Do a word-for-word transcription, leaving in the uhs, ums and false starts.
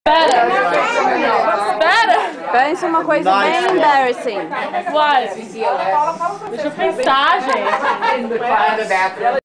Espera! Espera! Pense uma coisa bem embarrassing. Uai! Deixa eu pensar, gente.